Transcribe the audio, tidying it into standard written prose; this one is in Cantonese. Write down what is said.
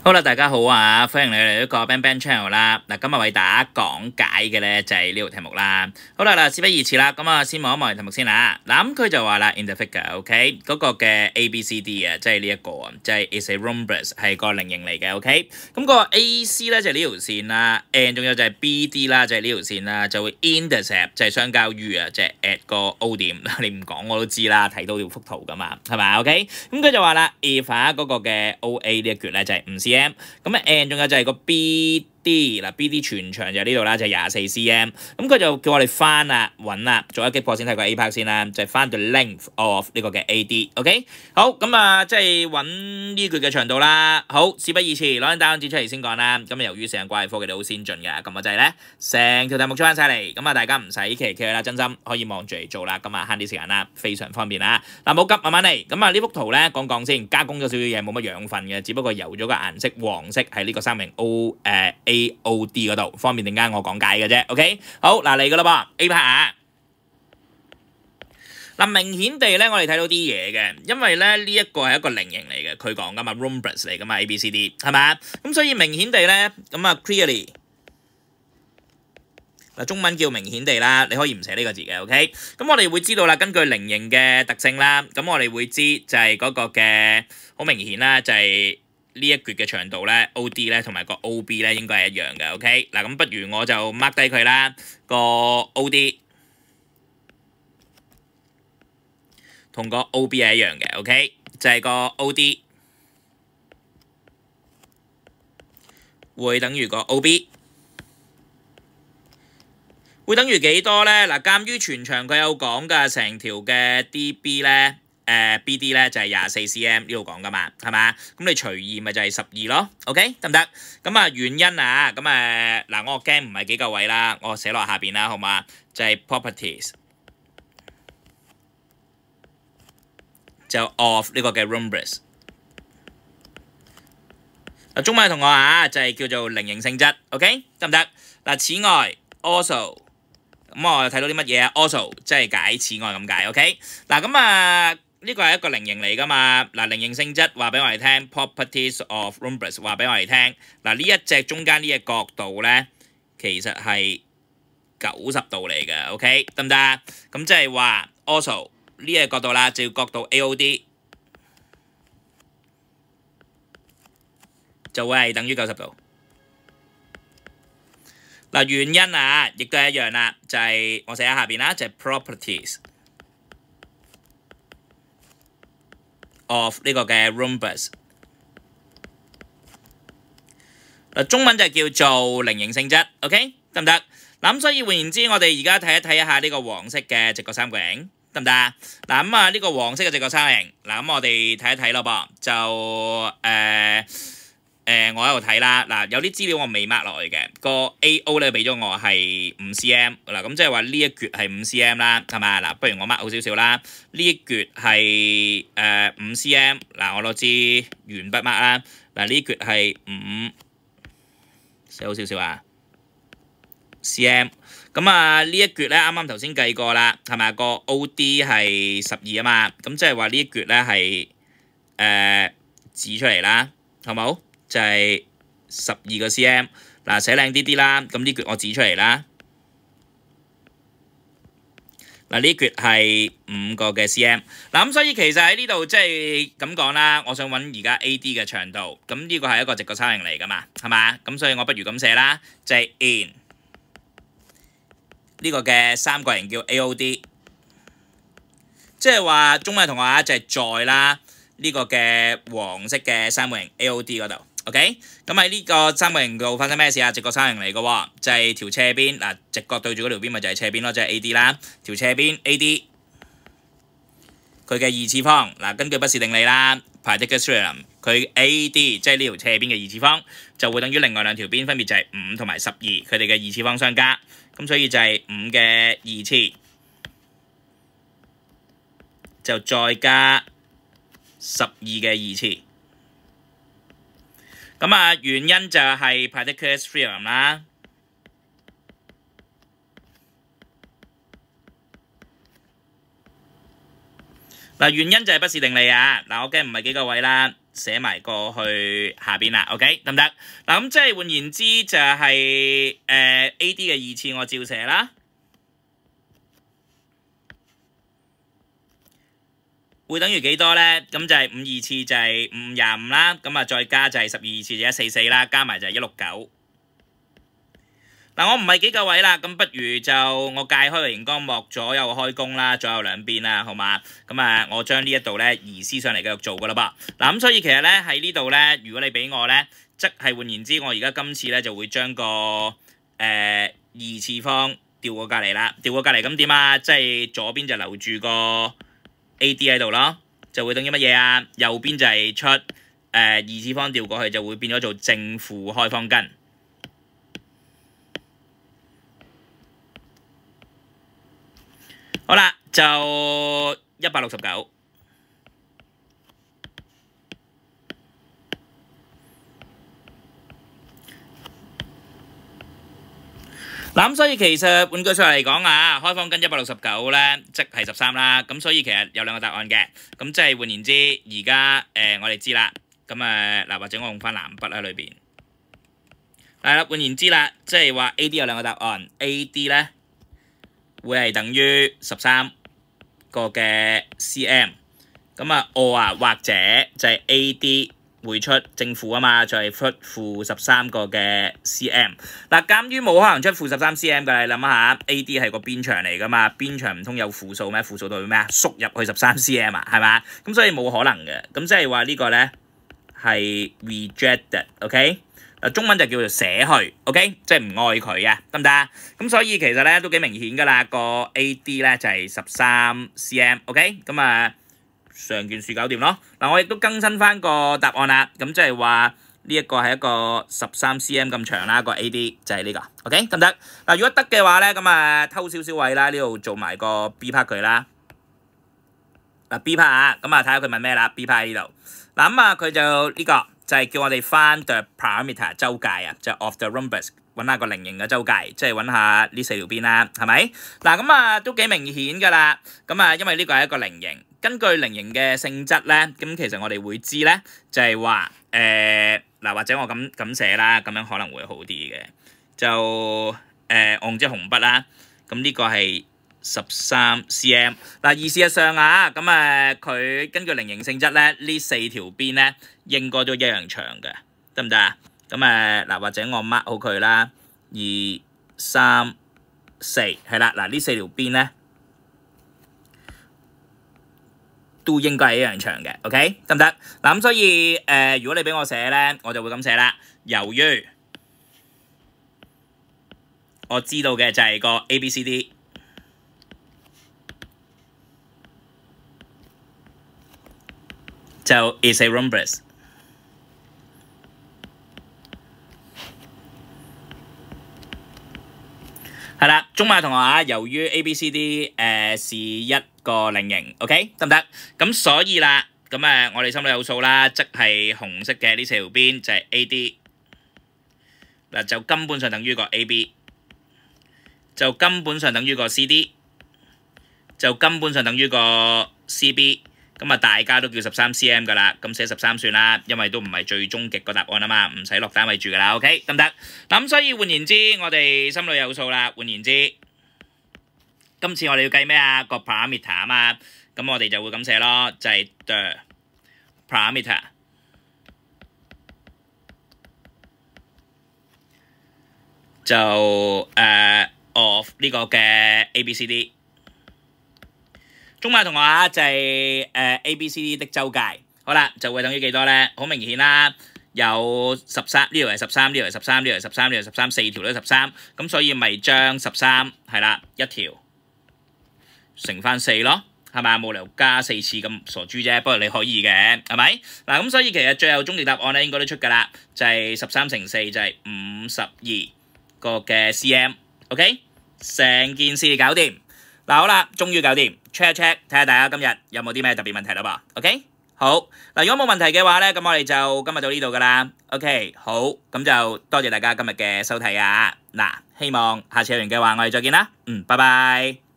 好啦，大家好啊，歡迎你嚟呢個 Bang Bang Channel 啦。嗱，今日為大家講解嘅咧就係呢條題目啦。好啦，事不宜遲啦，咁啊先望一望題目先啦。嗱，咁佢就話啦 ，in the figure，OK，嗰個嘅 A、B、C、D 啊，即係呢一個啊，即係 is a rhombus 係個菱形嚟嘅 ，OK。咁個 AC 咧就係呢條線啦，and 仲有就係 BD 啦，就係呢條線啦，就會 intercept 就係相交於啊，即係 at 個 O 點。你唔講我都知啦，睇到條幅圖噶嘛，係咪 OK？咁佢就話啦 ，if 嗰個嘅 OA 呢一橛咧就係5cm。咁啊 ，N 仲有就係個 BD 嗱，BD 全長就係呢度啦，就係24cm。咁佢就叫我哋翻啦，揾啦，做一擊破先睇個 A part 先啦，就係翻到 length of 呢個嘅 AD。OK， 好，咁啊，即係揾呢橛嘅長度啦。好，事不宜遲，攞張答案紙出嚟先講啦。咁啊，由於成個掛科技都好先進嘅，咁我就係咧成條題目出翻晒嚟。咁啊，大家唔使奇奇啦，真心可以望住嚟做啦。咁啊，慳啲時間啦，非常方便啦。嗱，冇急，慢慢嚟。咁啊，呢幅圖咧講先，加工咗少少嘢，冇乜養分嘅，只不過油咗個顏色黃色喺呢個三棱 AOD 嗰度，方便陣間我講解嘅啫。OK， 好嗱嚟噶啦噃 A part。嗱，明顯地咧，我哋睇到啲嘢嘅，因為咧呢一個係一個菱形嚟嘅，佢講噶嘛 rhombus 嚟噶嘛 ABCD 係嘛？咁所以明顯地咧，咁啊 clearly 嗱，中文叫明顯地啦，你可以唔寫呢個字嘅 ，OK？ 咁我哋會知道啦，根據菱形嘅特性啦，咁我哋會知就係嗰個嘅好明顯啦，就係呢一橛嘅長度咧 ，OD 咧同埋個 OB 咧應該係一樣嘅 ，OK？ 嗱，咁不如我就 mark 低佢啦，個 OD 同個 OB 係一樣嘅 ，OK？ 就係個 OD 會等於個 OB。會等於幾多咧？嗱，鑑於全長佢有講㗎，成條嘅 DB 咧，BD 咧就係24cm呢度講㗎嘛，係嘛？咁你除2咪就係12咯 ，OK 得唔得？咁啊原因啊，咁嗱我驚唔係幾夠位啦，我寫落下邊啦，好嘛？就係 properties 就 of 呢個嘅 rhombus。嗱，中文同學啊，就係叫做菱形性質 ，OK 得唔得？嗱，此外 also。咁我睇到啲乜嘢啊 ？Also 即係解此外咁解 ，OK？ 嗱咁啊，呢個係一個菱形嚟噶嘛？嗱，菱形性質話俾我哋聽 ，properties of rhombus 話俾我哋聽。嗱，呢一隻中間呢個角度咧，其實係90度嚟嘅 ，OK？ 得唔得？咁即係話 also 呢個角度啦，就要角度 AOD 就會係等於90度。嗱，原因啊，亦都係一樣啦，就係我寫喺下邊啦，就係 properties of 呢個嘅 rhombus。嗱，中文就叫做菱形性質 ，OK 得唔得？嗱咁所以換言之，我哋而家睇一下呢個黃色嘅直角三角形，得唔得啊？嗱咁啊，呢個黃色嘅直角三角形，嗱咁我哋睇一睇咯噃，就我喺度睇啦，嗱有啲資料我未 mark 落去嘅，個 AO 咧俾咗我係5cm，嗱咁即係話呢一橛係5cm啦，係嘛？嗱，不如我 mark 好少少啦，呢一橛係5cm，嗱我攞支鉛筆 mark 啦，嗱呢橛係5，寫好少少啊 cm， 咁啊呢一橛咧啱啱頭先計過啦，係咪個 OD 係12啊嘛，咁即係話呢一橛咧係指出嚟啦，好冇？就係12個 cm， 嗱寫靚啲啦，咁呢橛我指出嚟啦。嗱呢橛係5個嘅 cm， 嗱咁所以其實喺呢度即係咁講啦，我想揾而家 AD 嘅長度，咁呢個係一個直角三角形嚟㗎嘛，係嘛？咁所以我不如咁寫啦，就係 in 呢個嘅三角形叫 AOD， 即係話中文同學啊，就係在啦呢個嘅黃色嘅三角形 AOD 嗰度。OK， 咁喺呢個三角形度發生咩事啊？直角三角形嚟嘅喎，就係條斜邊嗱，直角對住嗰條邊咪就係斜邊咯，即係 AD 啦。條斜邊 AD 佢嘅二次方嗱，根據畢氏定理啦 ，Pythagoras theorem， 佢 AD 即係呢條斜邊嘅二次方就會等於另外兩條邊分別就係5同埋12，佢哋嘅二次方相加，咁所以就係5嘅二次就再加12嘅二次。咁啊，原因就係 Pythagoras theorem 啦。嗱，原因就係畢氏定理啊！嗱，我驚唔係幾個位啦。 寫埋過去下邊啦 ，OK 得唔得？嗱咁即係換言之就係AD 嘅2次我照寫啦，會等於幾多咧？咁就係5 2次就係5 25啦，咁啊再加就係12 2次就144啦，加埋就係169。嗱，我唔係幾夠位啦，咁不如就我界開個熒光幕，左右開工啦，左右兩邊啦，好嘛？咁啊，我將呢一度咧移師上嚟繼續做噶啦噃。嗱，咁所以其實咧喺呢度咧，如果你俾我咧，即係換言之，我而家今次咧就會將個2次方調過隔離啦，調過隔離咁點啊？即係左邊就留住個 AD 喺度咯，就會等於乜嘢啊？右邊就係出2次方調過去，就會變咗做正負開方根。好啦，就169。嗱咁所以其實換句說話嚟講啊，開方根169咧，即係13啦。咁所以其實有兩個答案嘅。咁即係換言之，而家我哋知啦。咁嗱，或者我用翻藍筆喺裏邊。係啦，換言之啦，即係話 AD 有兩個答案 ，AD 咧會係等於13個嘅 cm。咁啊，or 啊，或者就係 AD。會出正負啊嘛，就係出負13個嘅 cm。嗱，鑑於冇可能出負13 cm 㗎，你諗下 ，AD 係個邊長嚟㗎嘛，邊長唔通有負數咩？負數代表咩啊？縮入去13 cm 啊，係嘛？咁所以冇可能嘅。咁即係話呢個咧係 rejected，OK？嗱，中文就叫做捨去 ，OK？ 即係唔愛佢啊，得唔得啊？咁所以其實咧都幾明顯㗎啦，個 AD 咧就係13 cm，OK？ 咁啊。成件事搞掂咯。嗱，我亦都更新翻個答案啦。咁即係話呢一個係一個13 cm 咁長啦，個 AD 就係呢個。OK 得唔得？嗱，如果得嘅話咧，咁啊偷少少位啦，呢度做埋個 B part 佢啦。嗱 B part 啊，咁啊睇下佢問咩啦。B part 喺呢度。嗱咁啊，佢就呢個就係叫我哋翻 the parameter 周界啊，就 of the rhombus 揾下個菱形嘅周界，即係揾下呢4條邊啦，係咪？嗱咁啊都幾明顯㗎啦。咁啊，因為呢個係一個菱形。根據菱形嘅性質咧，咁其實我哋會知咧，就係話嗱，或者我咁寫啦，咁樣可能會好啲嘅。就我用支紅筆啦，咁呢個係13 cm。嗱，而事實上啊，咁佢根據菱形性質咧，呢4條邊咧應該都一樣長嘅，得唔得啊？咁嗱，或者我 mark 好佢啦，2、3、4係啦，嗱呢4條邊咧。都應該係一樣長嘅 ，OK 得唔得？嗱咁所以如果你俾我寫咧，我就會咁寫啦。由於我知道嘅就係個 ABCD 就 is a rhombus。係啦，中馬同學啊，由於 ABCD 是一個菱形 ，OK 得唔得？咁所以啦，咁我哋心裏有數啦，即係紅色嘅呢4條邊就係 AD，嗱就根本上等於個 AB，就根本上等於個 CD，就根本上等於個 CB。咁啊，大家都叫13 cm 噶啦，咁寫13算啦，因為都唔係最終極個答案啊嘛，唔使落單位住噶啦 ，OK 得唔得？嗱咁所以換言之，我哋心裏有數啦。換言之，今次我哋要計咩啊？個 parameter 啊嘛，咁我哋就會咁寫咯，就係 the parameter 就of 呢個嘅 ABCD。中馬同學啊，就係ABCD 的周界，好啦，就會等於幾多咧？好明顯啦，有13，呢條係13，呢條係13，呢條係13，呢條係13，4條都13，咁所以咪將13係啦，一條乘翻4咯，係咪？冇理由加4次咁傻豬啫，不過你可以嘅，係咪？嗱咁所以其實最後終極答案咧應該都出㗎啦，就係13乘4就係52個嘅 cm，OK， 成件事搞掂。嗱好啦，終於搞掂 ，check 一 check， 睇下大家今日有冇啲咩特別問題啦噃 ，OK？ 好，嗱如果冇問題嘅話咧，咁我哋就今日到呢度噶啦 ，OK？ 好，咁就多謝大家今日嘅收睇啊，嗱，希望下次有緣嘅話，我哋再見啦，拜拜。